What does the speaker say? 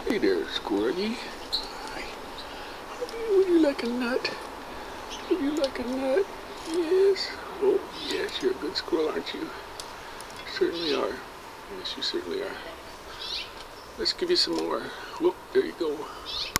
Hey there, Squirty. Hi. Would you like a nut? Would you like a nut? Yes. Oh, yes, you're a good squirrel, aren't you? You certainly are. Yes, you certainly are. Let's give you some more. Whoop, there you go.